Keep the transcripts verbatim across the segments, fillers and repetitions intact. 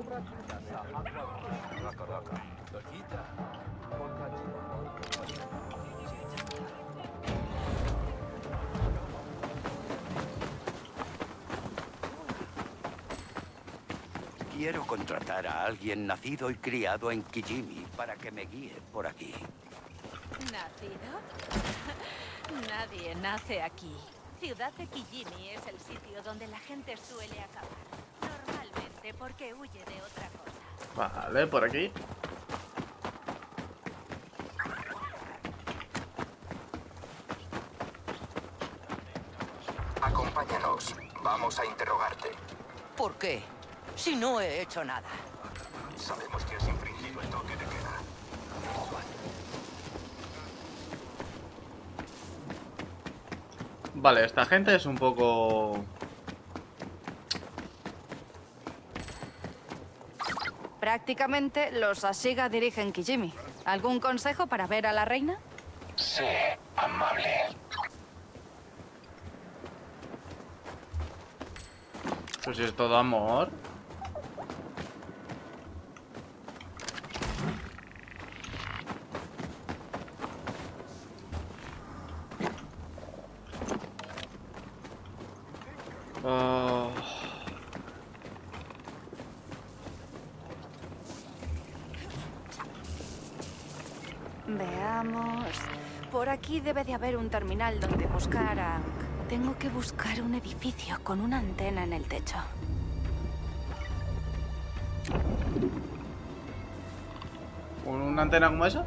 Quiero contratar a alguien nacido y criado en Kijimi para que me guíe por aquí. ¿Nacido? Nadie nace aquí. Ciudad de Kijimi es el sitio donde la gente suele acabar. Normalmente porque huye de otra cosa. Vale, por aquí. Acompáñanos. Vamos a interrogarte. ¿Por qué? Si no he hecho nada. Sabemos que has infringido el toque de queda. Vale, esta gente es un poco... Prácticamente los Ashiga dirigen Kijimi. ¿Algún consejo para ver a la reina? Sé amable. Pues es todo amor. Oh. Veamos. Por aquí debe de haber un terminal donde buscar a... Tengo que buscar un edificio con una antena en el techo. ¿Una antena como esa?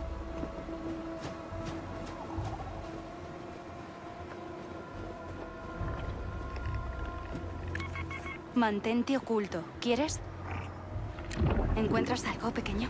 Mantente oculto. ¿Quieres? ¿Encuentras algo pequeño?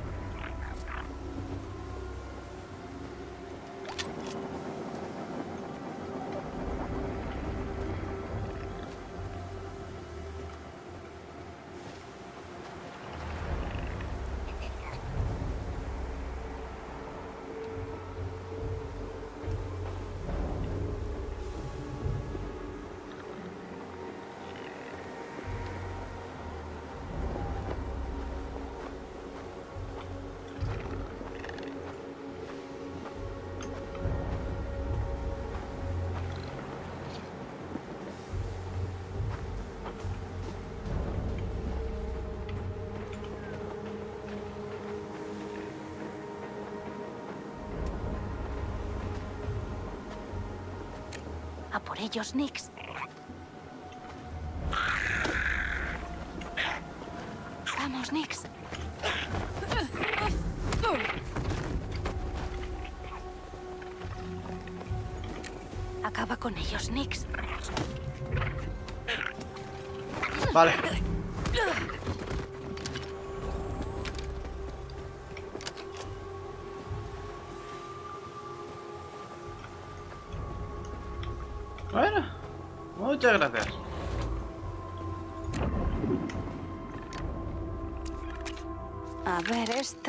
A por ellos, Nix. Vamos, Nix. Acaba con ellos, Nix. Vale. Bueno, muchas gracias. A ver esto...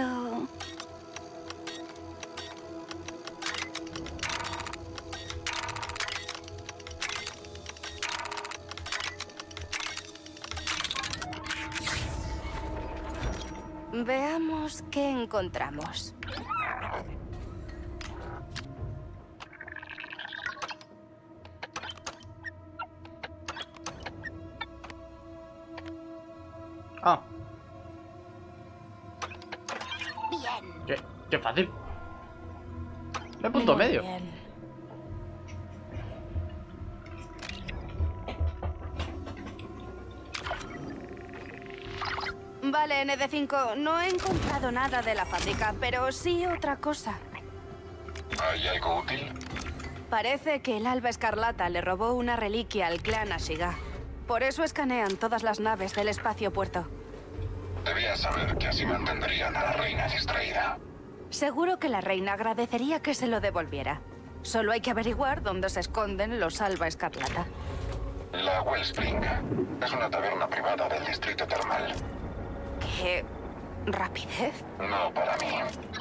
Veamos qué encontramos. Ah, Bien. qué, qué fácil. De punto Muy medio. bien. Vale, N D cinco, no he encontrado nada de la fábrica, pero sí otra cosa. ¿Hay algo útil? Parece que el Alba Escarlata le robó una reliquia al clan Ashiga. Por eso escanean todas las naves del espacio puerto. Debías saber que así mantendrían a la reina distraída. Seguro que la reina agradecería que se lo devolviera. Solo hay que averiguar dónde se esconden los Alba Escarlata. La Wellspring es una taberna privada del distrito termal. ¿Qué rapidez? No para mí.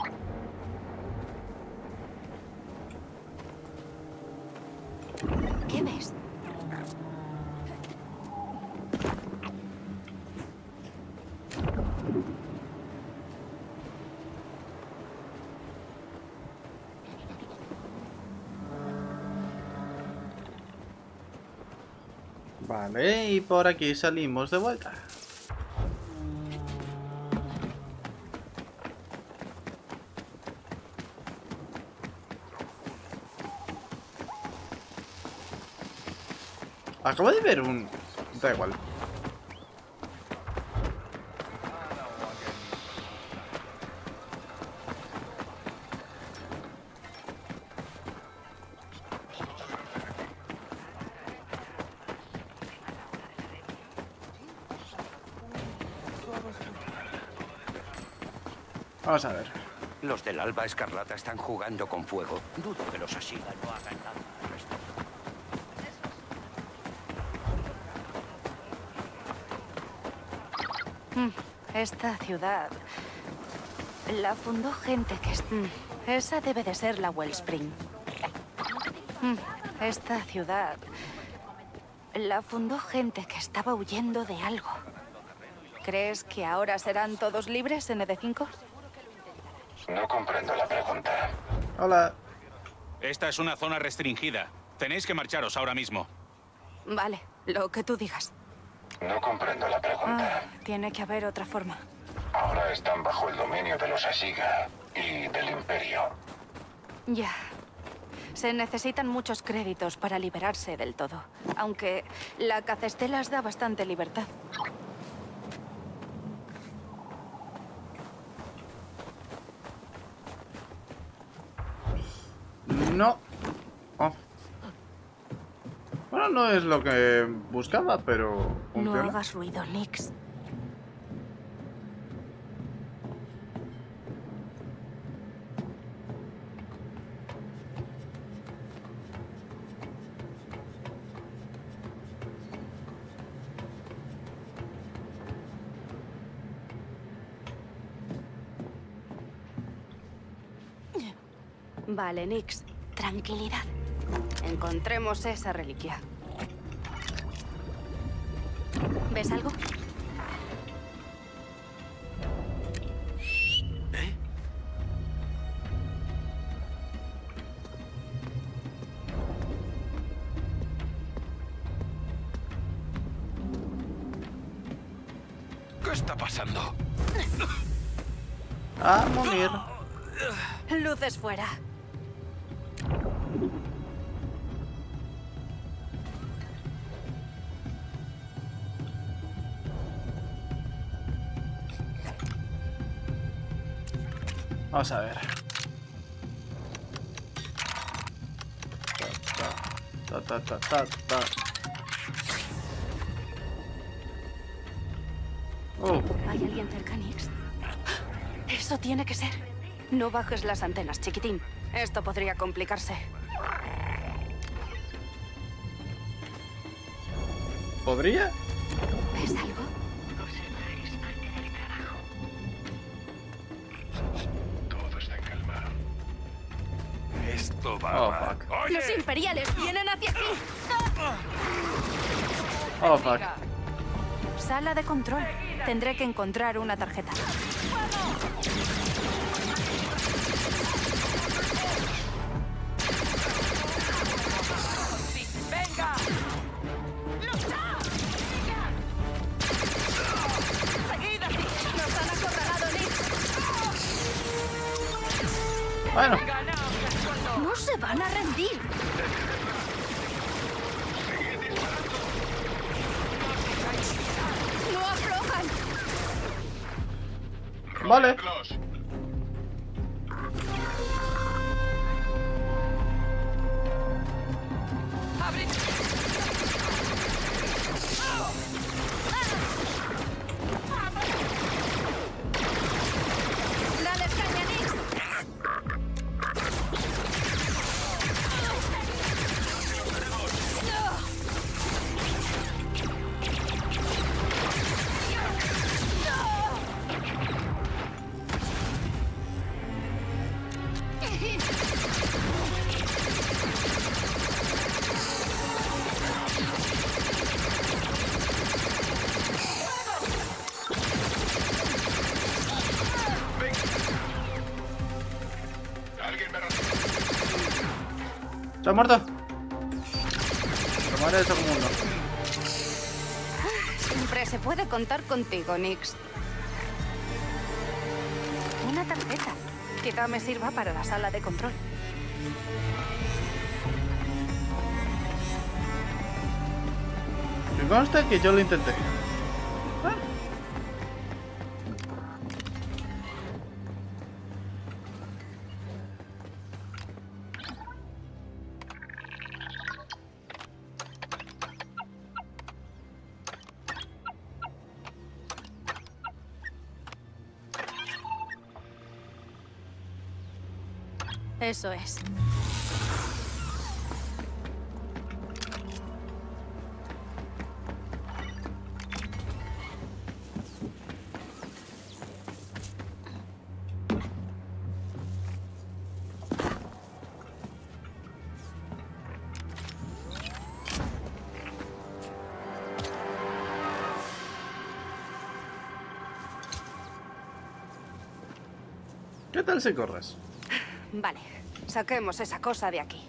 ¿Qué ves? Vale, y por aquí salimos de vuelta. Acabo de ver un... Da igual. Vamos a ver. Los del Alba Escarlata están jugando con fuego. Dudo que los Ashiga no hagan nada al respecto. Esta ciudad la fundó gente que... es- Mm, Esa debe de ser la Wellspring. Mm, Esta ciudad la fundó gente que estaba huyendo de algo. ¿Crees que ahora serán todos libres en E D cinco? No comprendo la pregunta. Hola. Esta es una zona restringida. Tenéis que marcharos ahora mismo. Vale, lo que tú digas. No comprendo la pregunta. Ah, tiene que haber otra forma. Ahora están bajo el dominio de los Ashiga y del Imperio. Ya. Se necesitan muchos créditos para liberarse del todo. Aunque la cacestelas da bastante libertad. No. Oh. Bueno, no es lo que buscaba, pero No funciona. hagas ruido, Nix. Vale, Nix. Tranquilidad. Encontremos esa reliquia. ¿Ves algo? ¿Qué está pasando? A morir. Luces fuera. Vamos a ver. Ta, ta, ta, ta, ta. Oh, ¿Hay alguien cerca, Nix? Eso tiene que ser. No bajes las antenas, chiquitín. Esto podría complicarse. ¿podría? ¿Ves algo? Todo está en calma. Esto va Oh, mal. fuck. ¡Oye! ¡Los imperiales vienen hacia aquí! Oh, fuck. Sala de control. Tendré que encontrar una tarjeta. ¡Venga! ¡Lucha! ¡Seguid así! ¡Nos han acorralado, Nix! Bueno, ¡Ganaos el sueldo! ¡No se van a rendir! ¡No aflojan! vale. Close. ¡Abrid! ¡Dale caña, Nix! ¿Alguien me recibe? ¿Se ha muerto? Tomar eso como uno. Siempre se puede contar contigo, Nix. Una tarjeta. Quizá me sirva para la sala de control. Me consta que yo lo intenté. Ah. Eso es. ¿Qué tal si corres? Vale, saquemos esa cosa de aquí.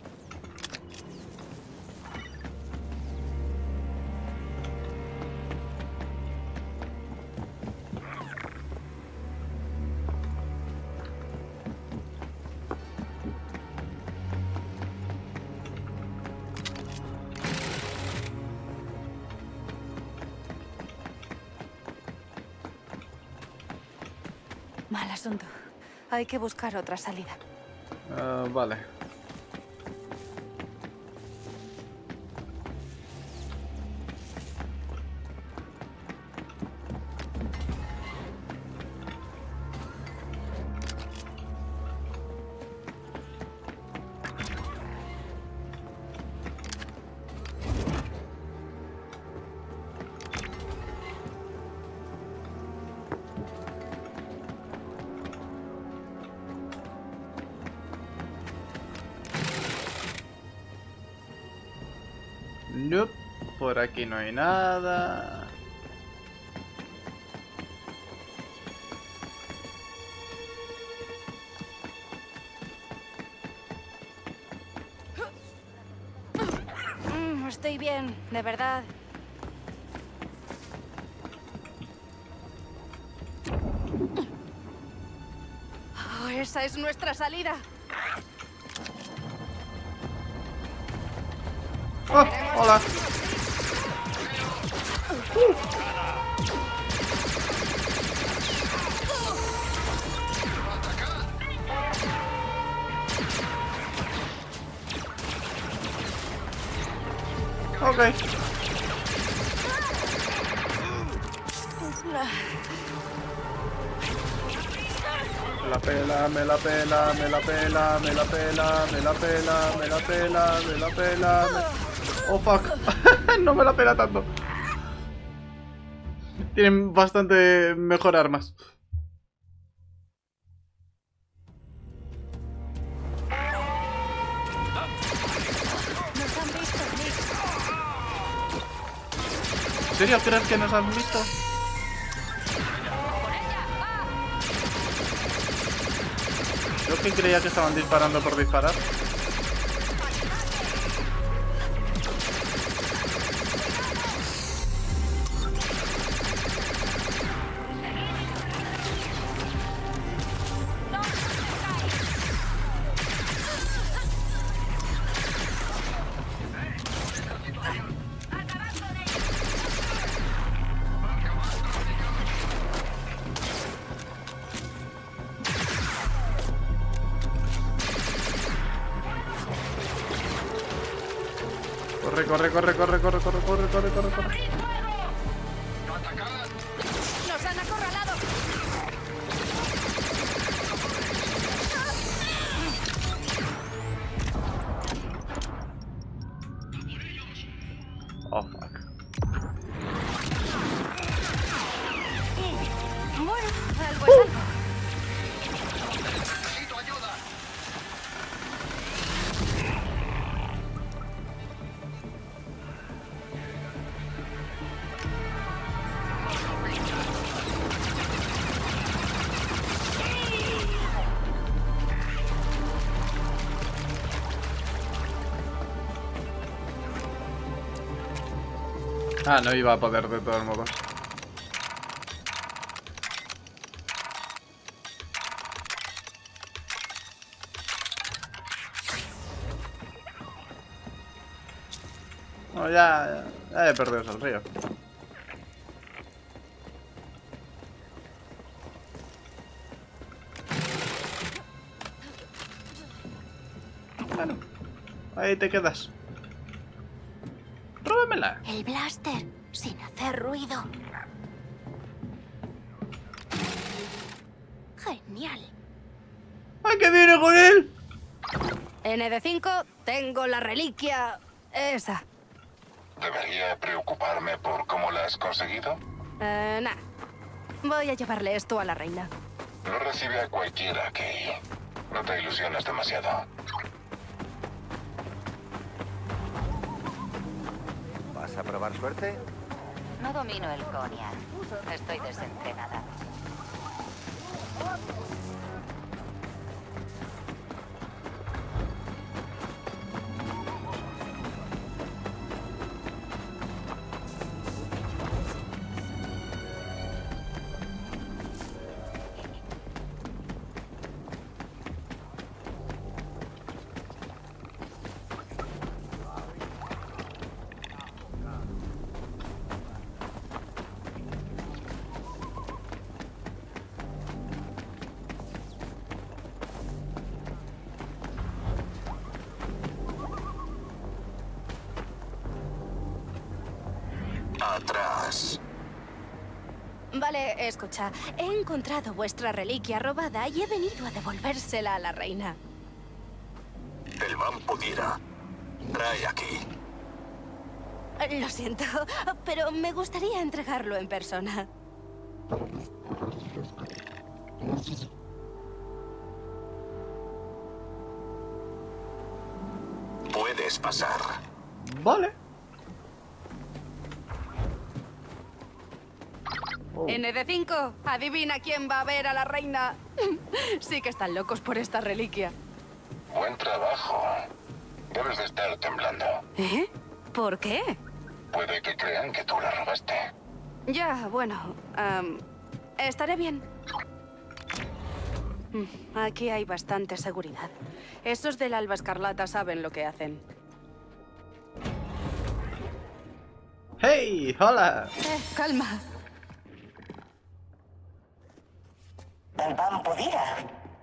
Mal asunto. Hay que buscar otra salida. Uh, vale. Nope, por aquí no hay nada. Mm, estoy bien, de verdad. Oh, esa es nuestra salida. Oh, hola. Ok. Me la pela, me la pela, me la pela, me la pela, me la pela, me la pela, me la pela. Me... Oh fuck. No me la pela tanto. Tienen bastante mejor armas. Nos han visto, Nick. ¿En serio crees que nos han visto? Yo que creía que estaban disparando por disparar. Corre, corre, corre, corre, corre, corre, corre, corre, corre, corre. Nos han acorralado. Oh, fuck. Bueno, algo es algo. Necesito ayuda. Ah, no iba a poder de todos modos. Bueno, ya, ya he perdido el río. Bueno, ahí te quedas. Róbamela. El blaster, sin hacer ruido. Genial. ¡Ay, que viene con él! N D cinco, tengo la reliquia esa. ¿Debería preocuparme por cómo la has conseguido? Eh, nah. Voy a llevarle esto a la reina. No recibe a cualquiera, Kay. No te ilusiones demasiado. ¿Vas a probar suerte? No domino el Konya. Estoy desentrenada. Atrás. Vale, escucha. He encontrado vuestra reliquia robada y he venido a devolvérsela a la reina. El Vampudira. Trae aquí. Lo siento, pero me gustaría entregarlo en persona. Puedes pasar. Vale. Oh. N D cinco, adivina quién va a ver a la reina. Sí que están locos por esta reliquia. Buen trabajo. Debes de estar temblando. ¿Eh? ¿Por qué? Puede que crean que tú la robaste. Ya, bueno, am, estaré bien. Mm, Aquí hay bastante seguridad. Esos del Alba Escarlata saben lo que hacen. ¡Hey! ¡Hola! Eh, calma. El Vampudira.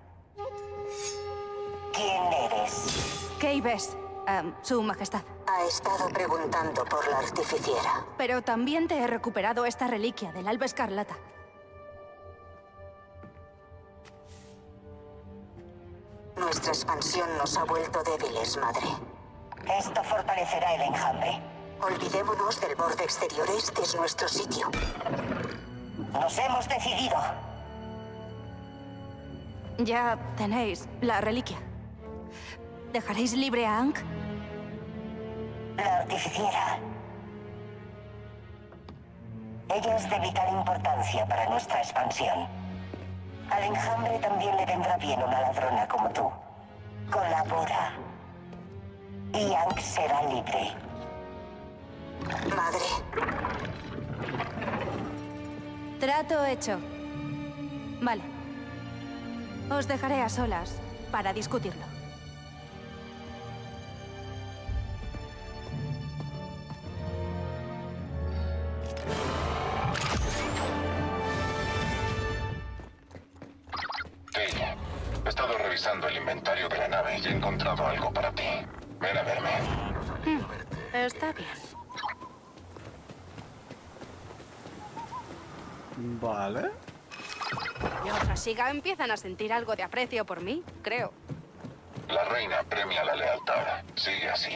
¿Quién eres? ¿Qué ves? Am, Su Majestad. Ha estado preguntando por la artificiera. Pero también te he recuperado esta reliquia del Alba Escarlata. Nuestra expansión nos ha vuelto débiles, madre. Esto fortalecerá el enjambre. Olvidémonos del borde exterior. Este es nuestro sitio. Nos hemos decidido. Ya tenéis la reliquia. ¿Dejaréis libre a Ankh? La artificiera. Ella es de vital importancia para nuestra expansión. Al enjambre también le vendrá bien una ladrona como tú. Colabora. Y Ankh será libre. Madre. Trato hecho. Vale. Os dejaré a solas para discutirlo. Kay, he estado revisando el inventario de la nave y he encontrado algo para ti. Ven a verme. Hmm, Está bien. Vale. Los Ashiga empiezan a sentir algo de aprecio por mí, creo. La reina premia la lealtad. Sigue así.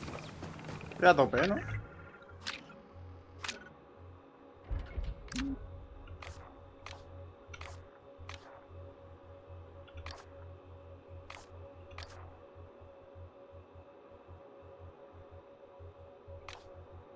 Estoy a tope, ¿no?